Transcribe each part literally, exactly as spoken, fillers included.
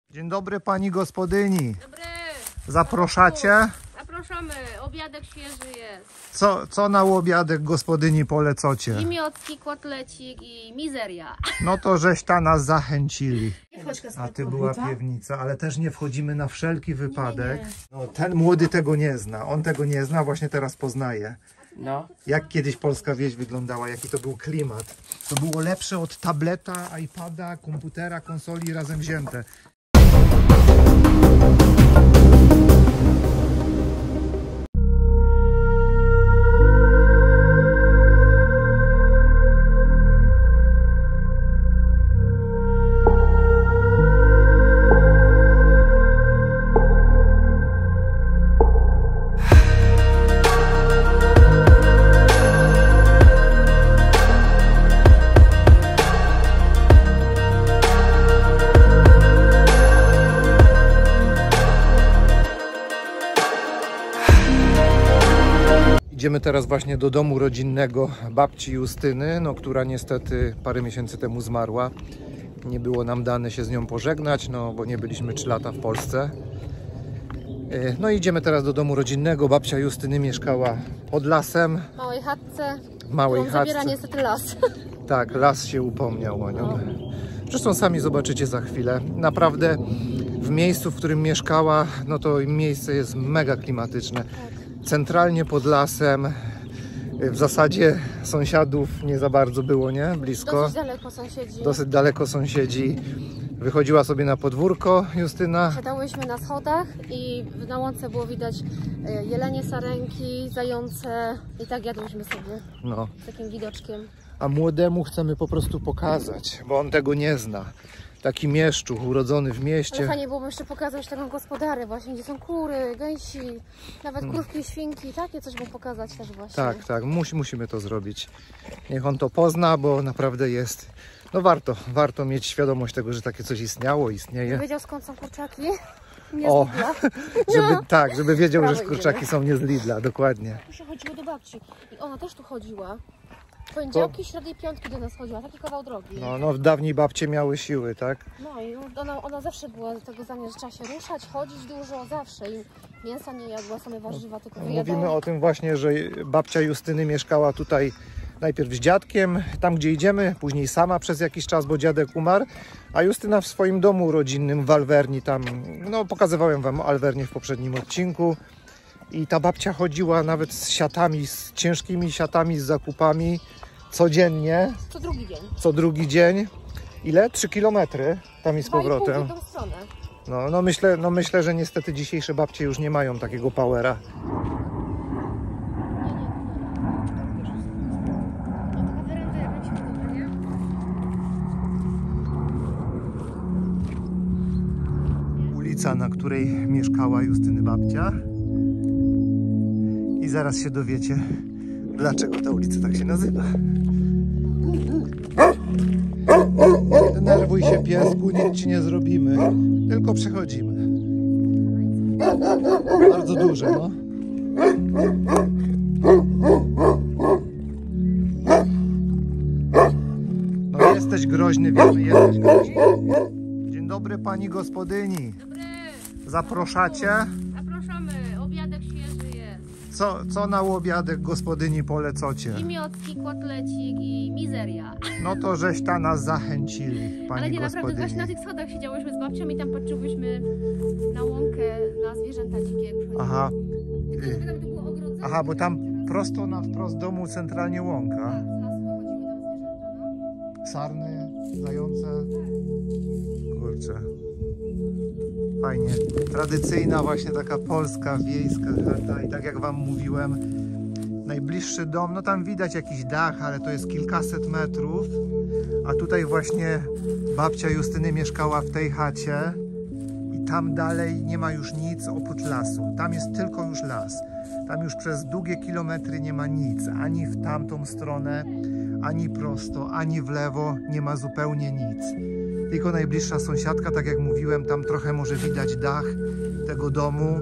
Dzień dobry pani gospodyni. Dobry. Zapraszacie? Zapraszamy, obiadek świeży jest. Co, co na obiadek gospodyni polecocie? I miocki, kotlecik i mizeria. No to żeś ta nas zachęcili. Nie wchodź, A ty była piewnica, ale też nie wchodzimy na wszelki wypadek. No, ten młody tego nie zna, on tego nie zna, właśnie teraz poznaje. No. Jak kiedyś polska wieś wyglądała, jaki to był klimat. To było lepsze od tableta, iPada, komputera, konsoli razem wzięte. Idziemy teraz właśnie do domu rodzinnego babci Justyny, no, która niestety parę miesięcy temu zmarła. Nie było nam dane się z nią pożegnać, no bo nie byliśmy trzy lata w Polsce. No i idziemy teraz do domu rodzinnego. Babcia Justyny mieszkała pod lasem. W małej chatce. W małej chatce. Zabiera niestety las. Tak, las się upomniał o nią. Zresztą sami zobaczycie za chwilę. Naprawdę w miejscu, w którym mieszkała, no to miejsce jest mega klimatyczne. Centralnie pod lasem, w zasadzie sąsiadów nie za bardzo było, nie? Blisko. Dosyć daleko sąsiedzi. Dosyć daleko sąsiedzi. Wychodziła sobie na podwórko Justyna. Siadałyśmy na schodach i na łące było widać jelenie, sarenki, zające i tak jadłyśmy sobie No. takim widoczkiem. A młodemu chcemy po prostu pokazać, bo on tego nie zna. Taki mieszczuch, urodzony w mieście. Ale fajnie byłoby jeszcze pokazać taką gospodarę właśnie, gdzie są kury, gęsi, nawet krówki, świnki, takie coś mu pokazać też właśnie. Tak, tak, Musi, musimy to zrobić. Niech on to pozna, bo naprawdę jest, no warto, warto mieć świadomość tego, że takie coś istniało, istnieje. Wiedział, skąd są kurczaki? Nie O, z Lidla. żeby, tak, żeby wiedział, Prawo że idzie, kurczaki nie? są nie z Lidla, dokładnie. Muszę chodziło do babci i ona też tu chodziła. Poniedziałki, środy i piątki do nas chodziła, taki kawał drogi. No, no dawniej babcie miały siły, tak? No i ona, ona zawsze była do tego zdania, że trzeba się ruszać, chodzić dużo, zawsze. I mięsa nie jadła, same warzywa, tylko wyjadała. Mówimy o tym właśnie, że babcia Justyny mieszkała tutaj najpierw z dziadkiem, tam gdzie idziemy, później sama przez jakiś czas, bo dziadek umarł, a Justyna w swoim domu rodzinnym w Alverni, tam, no pokazywałem wam Alvernię w poprzednim odcinku. I ta babcia chodziła nawet z siatami, z ciężkimi siatami, z zakupami codziennie. Co drugi dzień. Co drugi dzień. Ile? trzy kilometry tam i z powrotem. Dwa i pół w tą stronę. No, no, myślę, no myślę, że niestety dzisiejsze babcie już nie mają takiego powera. Ulica, na której mieszkała Justyny babcia. I zaraz się dowiecie, dlaczego ta ulica tak się nazywa. Nie denerwuj się, piesku, nic ci nie zrobimy. Tylko przechodzimy. Bardzo duże, no. No jesteś groźny, wiemy, jesteś groźny. Dzień dobry pani gospodyni. Dobry. Zapraszacie? Zapraszamy, obiadek świeży jest. Co, co na obiadek gospodyni polecocie? I miocki, kotlecik i mizeria. No to żeś ta nas zachęcili, pani Ale nie, gospodyni. naprawdę właśnie na tych schodach siedziałyśmy z babcią i tam patrzyłyśmy na łąkę, na zwierzęta dzikie. jak przychodziły. Aha, Tylko żeby tam to było ogrodzone. aha, bo tam prosto na wprost domu centralnie łąka. Z lasu wychodziły tam zwierzęta, no. Sarny, zające. Kurczę. Fajnie. Tradycyjna właśnie taka polska, wiejska chata i tak jak wam mówiłem, najbliższy dom, no tam widać jakiś dach, ale to jest kilkaset metrów, a tutaj właśnie babcia Justyny mieszkała w tej chacie i tam dalej nie ma już nic oprócz lasu. Tam jest tylko już las. Tam już przez długie kilometry nie ma nic, ani w tamtą stronę, ani prosto, ani w lewo, nie ma zupełnie nic. Tylko najbliższa sąsiadka, tak jak mówiłem, tam trochę może widać dach tego domu.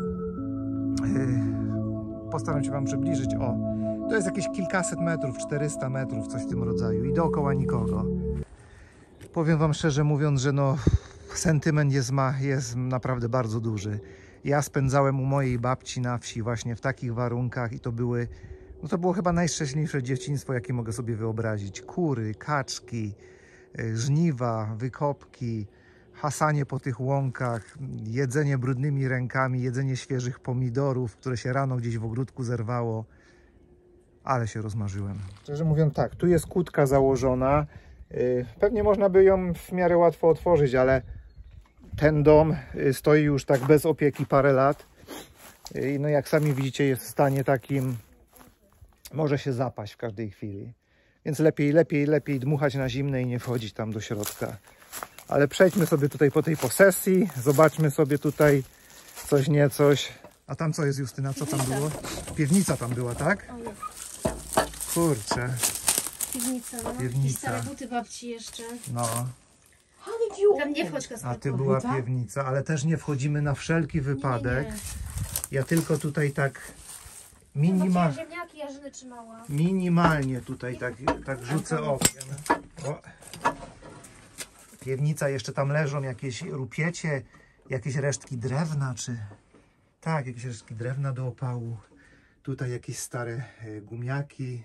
Postaram się wam przybliżyć. O, to jest jakieś kilkaset metrów, czterysta metrów, coś w tym rodzaju i dookoła nikogo. Powiem wam szczerze mówiąc, że no sentyment jest, ma, jest naprawdę bardzo duży. Ja spędzałem u mojej babci na wsi właśnie w takich warunkach i to były, no to było chyba najszczęśliwsze dzieciństwo, jakie mogę sobie wyobrazić. Kury, kaczki, żniwa, wykopki, hasanie po tych łąkach, jedzenie brudnymi rękami, jedzenie świeżych pomidorów, które się rano gdzieś w ogródku zerwało. Ale się rozmarzyłem. Szczerze mówiąc tak, tu jest kłódka założona. Pewnie można by ją w miarę łatwo otworzyć, ale ten dom stoi już tak bez opieki parę lat. No jak sami widzicie, jest w stanie takim, może się zapaść w każdej chwili. Więc lepiej, lepiej, lepiej dmuchać na zimne i nie wchodzić tam do środka. Ale przejdźmy sobie tutaj po tej posesji. Zobaczmy sobie tutaj coś, nie coś. A tam co jest, Justyna? Co tam było? Piwnica tam była, tak? O, jest. Kurczę. Piwnica, no. Piwnica. I stare buty babci jeszcze. No. Tam nie wchodź, Kasper. A ty była piwnica, ale też nie wchodzimy na wszelki wypadek. Nie, nie. Ja tylko tutaj tak minimal... ziemniaki jarzyny trzymała. minimalnie tutaj tak, tak rzucę okiem. O. Piwnica, jeszcze tam leżą jakieś rupiecie, jakieś resztki drewna, czy... Tak, jakieś resztki drewna do opału. Tutaj jakieś stare gumiaki.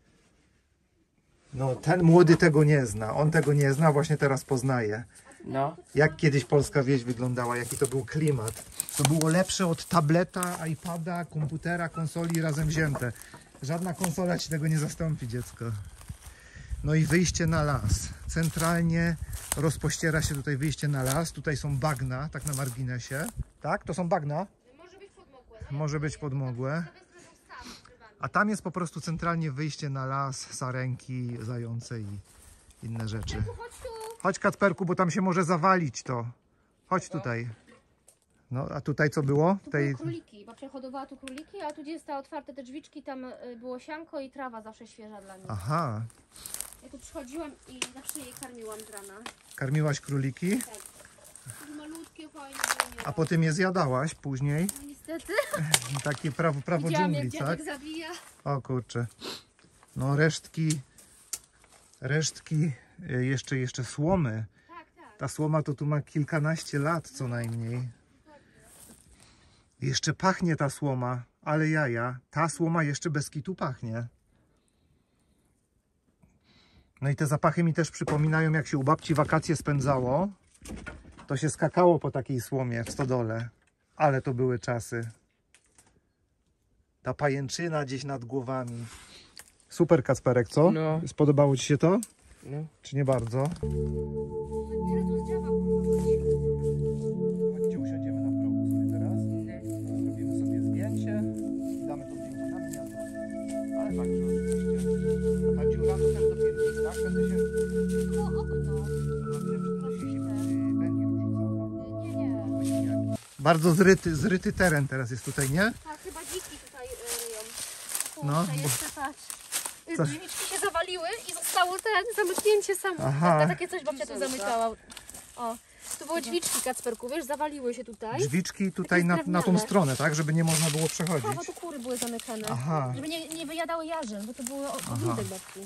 No, ten młody tego nie zna. On tego nie zna, właśnie teraz poznaje. No. Jak kiedyś polska wieś wyglądała, jaki to był klimat. To było lepsze od tableta, iPada, komputera, konsoli razem wzięte. Żadna konsola ci tego nie zastąpi, dziecko. No i wyjście na las. Centralnie rozpościera się tutaj wyjście na las. Tutaj są bagna, tak na marginesie. Tak? To są bagna? Może być podmokłe. Może być podmogłe. A tam jest po prostu centralnie wyjście na las, sarenki, zające i inne rzeczy. Chodź, Kacperku, bo tam się może zawalić to. Chodź tutaj. No, a tutaj co było? Tu Tej... były króliki. Babcia hodowała tu króliki, a tu gdzie jest ta otwarte te drzwiczki, tam y, było sianko i trawa zawsze świeża dla nich. Aha. Ja tu przychodziłam i zawsze jej karmiłam z rana. Karmiłaś króliki? Tak. Takie malutkie, fajne. A potem je zjadałaś później? No niestety. Takie prawo, prawo Widziałam, dżungli, jak tak? dziadek zabija. O kurczę. No resztki, resztki, y, jeszcze, jeszcze słomy. Tak, tak. Ta słoma to tu ma kilkanaście lat co najmniej. Jeszcze pachnie ta słoma, ale jaja. Ta słoma jeszcze bez kitu pachnie. No i te zapachy mi też przypominają, jak się u babci wakacje spędzało. To się skakało po takiej słomie w stodole. Ale to były czasy. Ta pajęczyna gdzieś nad głowami. Super, Kacperek, co? No. Spodobało ci się to? No. Czy nie bardzo? Tyle tu z drzewa kupować. Chodźcie, usiądziemy na progu sobie teraz. Robimy sobie zdjęcie. Damy to zdjęcie na miniaturę. Ale tak, że oczywiście. Ta dziura to też do piwnicy, tak? Będę się... Było okno. No wiem, że to się się węgiel wrzucało. Nie, nie. Bardzo zryty, zryty teren teraz jest tutaj, nie? Tak, chyba dziki tutaj y, ryją. No, Kurczę, bo- jeszcze patrz. Y, Co? Drzwiczki się zawaliły i zostało ten zamknięcie samo. Aha. Takie coś babcia tu zamykała. O, tu były drzwiczki, Kacperku, wiesz, zawaliły się tutaj. Drzwiczki tutaj na, na tą stronę, tak? Żeby nie można było przechodzić. No, bo tu kury były zamykane. Aha. Żeby nie, nie wyjadały jarzyn, bo to było ogródek babci.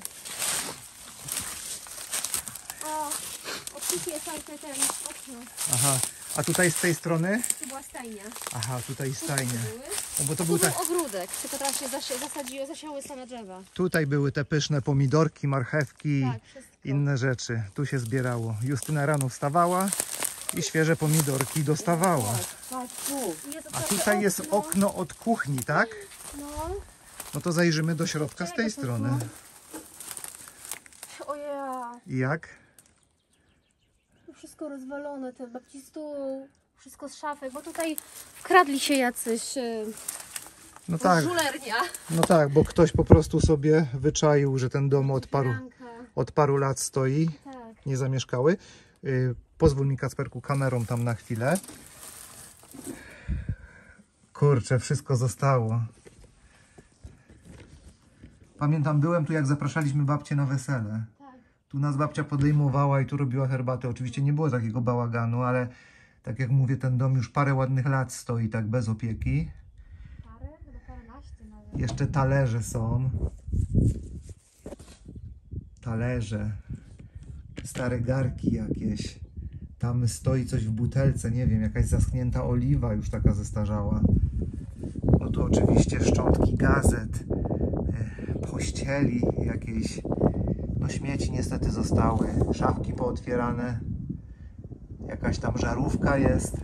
O, odkupię całe ten okno. Aha. A tutaj z tej strony? Tu była stajnia. Aha, tutaj stajnie. Były. No bo to Tu był był tak... ogródek, tylko teraz się zasi- zasadziły, zasiały same drzewa. Tutaj były te pyszne pomidorki, marchewki, Tak, wszystko. inne rzeczy. Tu się zbierało. Justyna rano wstawała i świeże pomidorki dostawała. Patrz tu. Jest A otwarte tutaj jest okno. okno od kuchni, tak? No. No to zajrzymy do środka z tej strony. Oja, I jak? wszystko rozwalone, ten babci stół, wszystko z szafek, bo tutaj wkradli się jacyś yy, No tak, żulernia. no tak, bo ktoś po prostu sobie wyczaił, że ten dom od paru, Franka. od paru lat stoi, Tak. nie zamieszkały. Yy, pozwól mi, Kacperku, kamerą tam na chwilę. Kurczę, wszystko zostało. Pamiętam, byłem tu, jak zapraszaliśmy babcię na wesele. Tak. Tu nas babcia podejmowała i tu robiła herbatę. Oczywiście nie było takiego bałaganu, ale tak jak mówię, ten dom już parę ładnych lat stoi tak bez opieki. Parę? Chyba paręnaście nawet. Jeszcze talerze są. Talerze. Stare garki jakieś. Tam stoi coś w butelce, nie wiem, jakaś zaschnięta oliwa już taka zestarzała. No tu oczywiście szczątki gazet, pościeli jakieś, no śmieci niestety zostały, szafki pootwierane, jakaś tam żarówka jest.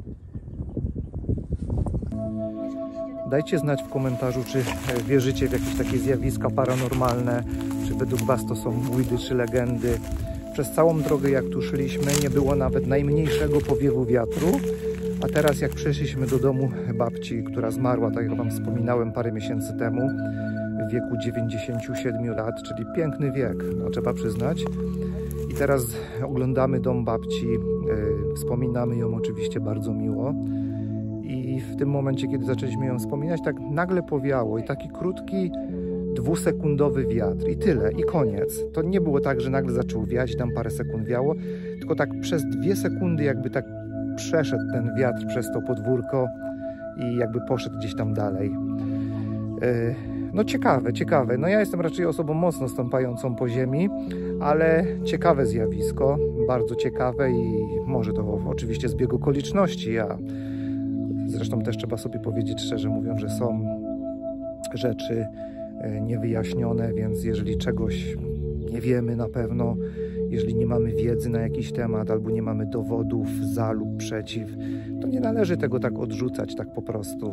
Dajcie znać w komentarzu, czy wierzycie w jakieś takie zjawiska paranormalne, czy według Was to są bójdy czy legendy. Przez całą drogę, jak tu szliśmy, nie było nawet najmniejszego powiewu wiatru, a teraz jak przeszliśmy do domu babci, która zmarła, tak jak Wam wspominałem, parę miesięcy temu, w wieku dziewięćdziesięciu siedmiu lat, czyli piękny wiek, no, trzeba przyznać. I teraz oglądamy dom babci, yy, wspominamy ją oczywiście bardzo miło. I w tym momencie, kiedy zaczęliśmy ją wspominać, tak nagle powiało i taki krótki, dwusekundowy wiatr i tyle, i koniec. To nie było tak, że nagle zaczął wiać, tam parę sekund wiało, tylko tak przez dwie sekundy jakby tak przeszedł ten wiatr przez to podwórko i jakby poszedł gdzieś tam dalej. Yy, no ciekawe, ciekawe. No ja jestem raczej osobą mocno stąpającą po ziemi, ale ciekawe zjawisko, bardzo ciekawe i może to oczywiście zbieg okoliczności. Ja zresztą też trzeba sobie powiedzieć szczerze mówiąc, że są rzeczy niewyjaśnione, więc jeżeli czegoś nie wiemy na pewno, jeżeli nie mamy wiedzy na jakiś temat albo nie mamy dowodów za lub przeciw, to nie należy tego tak odrzucać tak po prostu.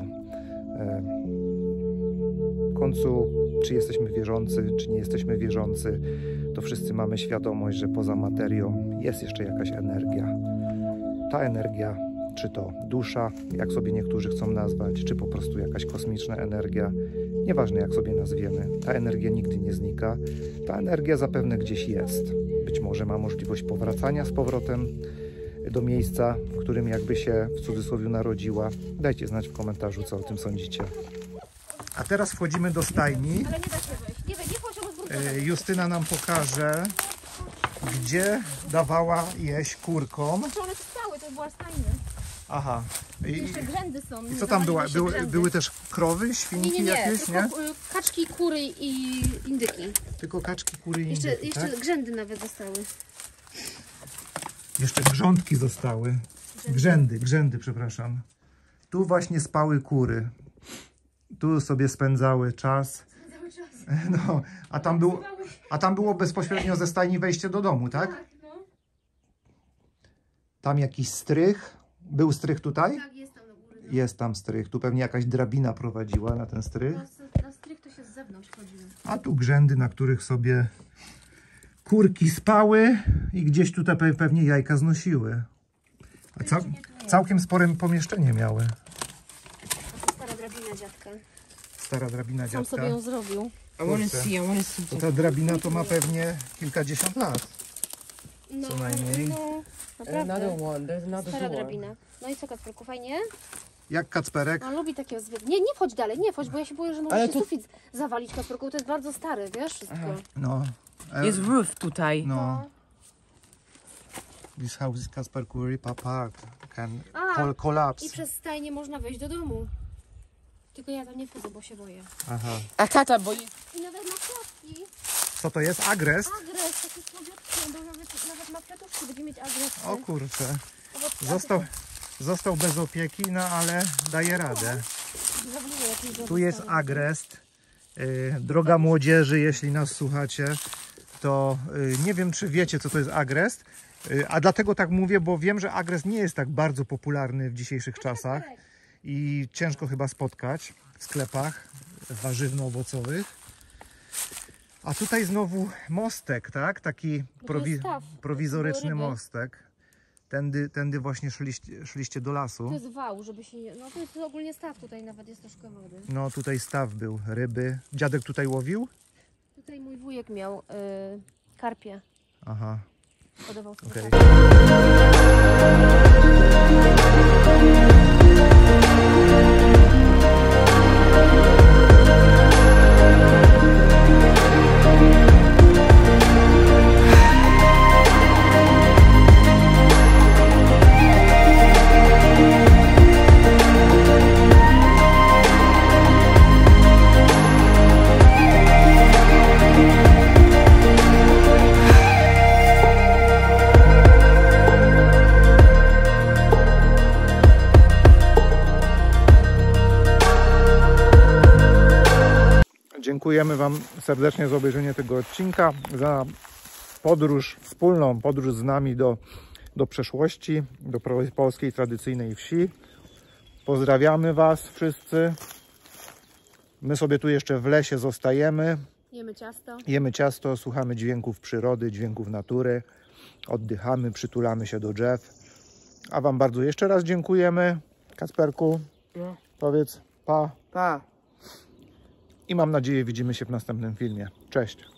W końcu, czy jesteśmy wierzący, czy nie jesteśmy wierzący, to wszyscy mamy świadomość, że poza materią jest jeszcze jakaś energia. Ta energia, czy to dusza, jak sobie niektórzy chcą nazwać, czy po prostu jakaś kosmiczna energia, nieważne jak sobie nazwiemy, ta energia nigdy nie znika, ta energia zapewne gdzieś jest. Być może ma możliwość powracania z powrotem do miejsca, w którym jakby się w cudzysłowie narodziła. Dajcie znać w komentarzu, co o tym sądzicie. A teraz wchodzimy do stajni. Ale nie da się wejść. Nie, nie chodź, E, Justyna nam pokaże, gdzie dawała jeść kurkom. Znaczy one stały, to była stajnia. Aha. I, Jeszcze grzędy są. i co tam była? Były, były też krowy, świnki nie, nie, nie, jakieś, tylko nie? kaczki, kury i indyki. Tylko kaczki, kury i Jeszcze, indyki, jeszcze tak? grzędy nawet zostały. Jeszcze grządki zostały. Grzędy, grzędy, przepraszam. Tu właśnie spały kury. Tu sobie spędzały czas. Cały czas. No, a tam, był, a tam było bezpośrednio ze stajni wejście do domu, tak? Tak, no. Tam jakiś strych. Był strych tutaj? Tak, jest tam na górę. No. Jest tam strych. Tu pewnie jakaś drabina prowadziła na ten strych. Na, na strych to się z zewnątrz chodziło. A tu grzędy, na których sobie kurki spały i gdzieś tutaj pe- pewnie jajka znosiły. A cał całkiem spore pomieszczenie miały. To stara drabina dziadka. Stara drabina Sam dziadka. sobie ją zrobił. I want to see, I want to see. To ta drabina to ma pewnie kilkadziesiąt lat. No, Co najmniej. no, Another naprawdę. one, there's another Stara door. drabina. No i co, Kacperku, fajnie? Jak Kacperek? On lubi takie zwykłe. Nie, nie wchodź dalej, nie wchodź, bo ja się boję, że może Ale się to- sufit zawalić, Kacperku. To jest bardzo stary, wiesz, wszystko. Aha. No. E, Jest roof tutaj. no. This house is Kacperku rip apart. Can A, col collapse. I przez stajnię można wejść do domu. Tylko ja tam nie wchodzę, bo się boję. Aha. A tata, bo I nawet ma kwiatki. Co to jest? Agrest? Agres, taki słodziutki, bo nawet, nawet ma kwiatuszki, będzie mieć agres. O kurczę. Został, został bez opieki, no ale daje radę. Tu jest agrest. Yy, droga młodzieży, jeśli nas słuchacie, to yy, nie wiem, czy wiecie, co to jest agrest. Yy, a dlatego tak mówię, bo wiem, że agrest nie jest tak bardzo popularny w dzisiejszych czasach i ciężko chyba spotkać w sklepach warzywno-owocowych. A tutaj znowu mostek, tak? Taki prowi staw. prowizoryczny Ryby. mostek. Tędy, tędy właśnie szliście, szliście do To lasu. jest wał, żeby się nie... No to jest ogólnie staw, tutaj nawet jest troszkę wody. No tutaj staw był, ryby. Dziadek tutaj łowił? Tutaj mój wujek miał y, karpie. Aha, Podawał sobie okej. dziękujemy Wam serdecznie za obejrzenie tego odcinka, za podróż, wspólną podróż z nami do, do przeszłości, do polskiej tradycyjnej wsi. Pozdrawiamy Was wszyscy. My sobie tu jeszcze w lesie zostajemy. Jemy ciasto. Jemy ciasto, słuchamy dźwięków przyrody, dźwięków natury. Oddychamy, przytulamy się do drzew. A Wam bardzo jeszcze raz dziękujemy. Kacperku, No. powiedz pa. Pa. I mam nadzieję, widzimy się w następnym filmie. Cześć.